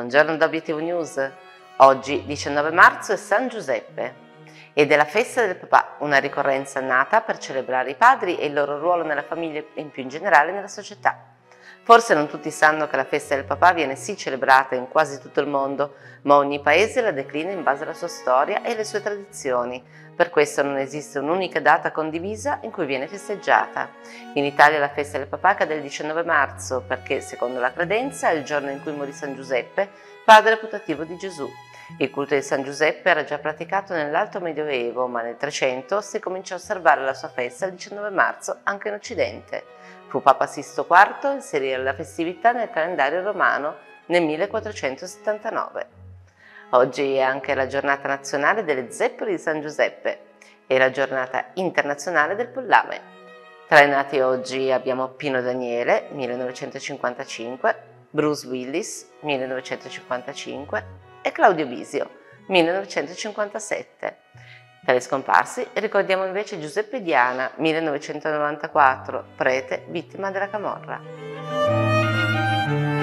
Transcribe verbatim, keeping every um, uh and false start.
Buongiorno da Obiettivo News. Oggi, diciannove marzo, è San Giuseppe ed è la festa del papà, una ricorrenza nata per celebrare i padri e il loro ruolo nella famiglia e in più in generale nella società. Forse non tutti sanno che la festa del papà viene sì celebrata in quasi tutto il mondo, ma ogni paese la declina in base alla sua storia e alle sue tradizioni. Per questo non esiste un'unica data condivisa in cui viene festeggiata. In Italia la festa del papà cade il diciannove marzo perché, secondo la credenza, è il giorno in cui morì San Giuseppe, padre putativo di Gesù. Il culto di San Giuseppe era già praticato nell'Alto Medioevo, ma nel trecento si cominciò a osservare la sua festa il diciannove marzo anche in Occidente. Fu Papa Sisto quarto a inserire la festività nel calendario romano nel millequattrocentosettantanove. Oggi è anche la giornata nazionale delle zeppole di San Giuseppe e la giornata internazionale del pollame. Tra i nati oggi abbiamo Pino Daniele, millenovecentocinquantacinque, Bruce Willis, millenovecentocinquantacinque e Claudio Bisio, millenovecentocinquantasette. Tra gli scomparsi ricordiamo invece Giuseppe Diana, millenovecentonovantaquattro, prete vittima della camorra.